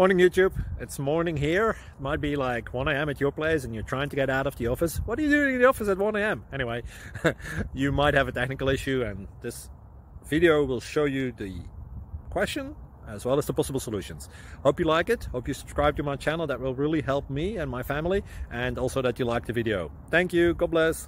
Morning YouTube, it's morning here. It might be like 1 a.m. at your place and you're trying to get out of the office. What are you doing in the office at 1 a.m? Anyway, you might have a technical issue and this video will show you the question as well as the possible solutions. Hope you like it, hope you subscribe to my channel. That will really help me and my family, and also that you like the video. Thank you, God bless.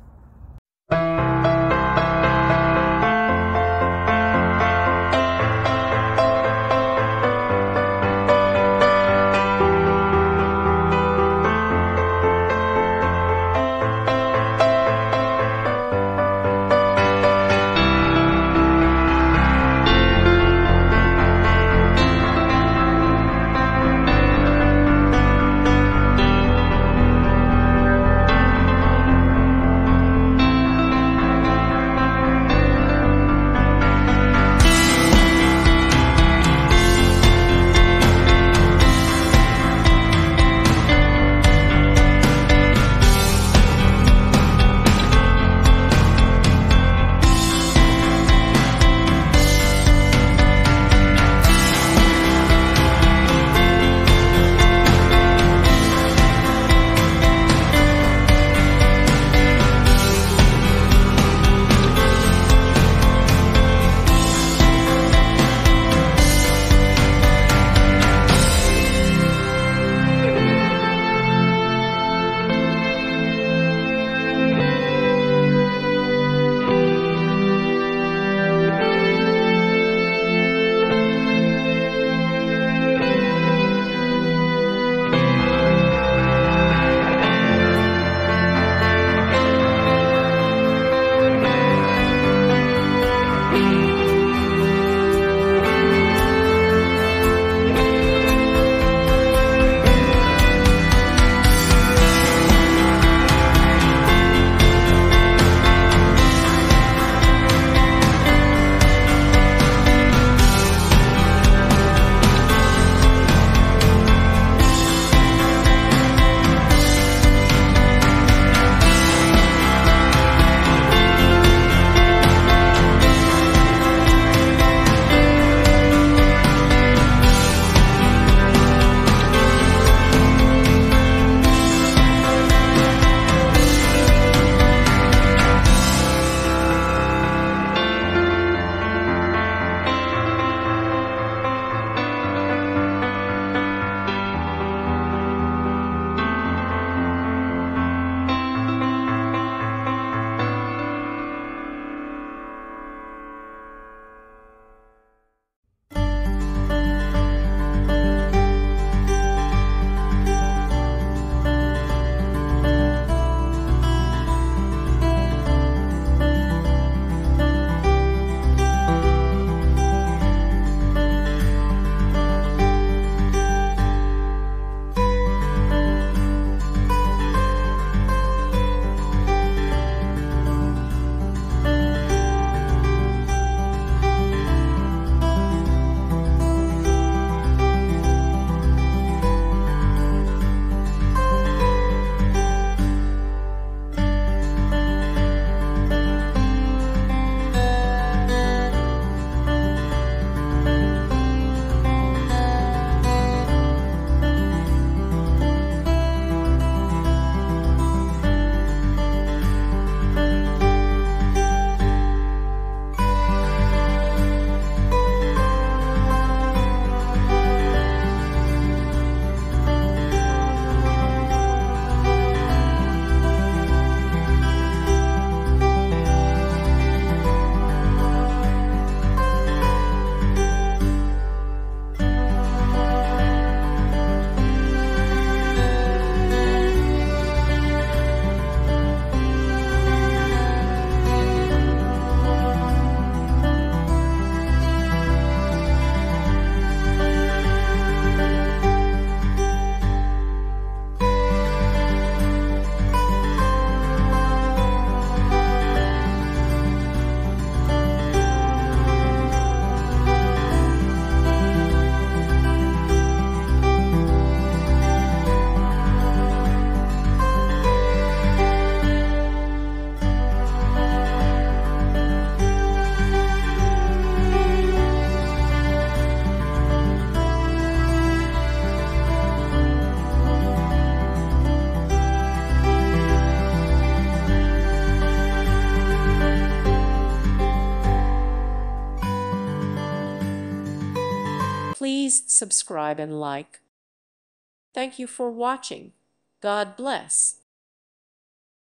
Please subscribe and like. Thank you for watching. God bless.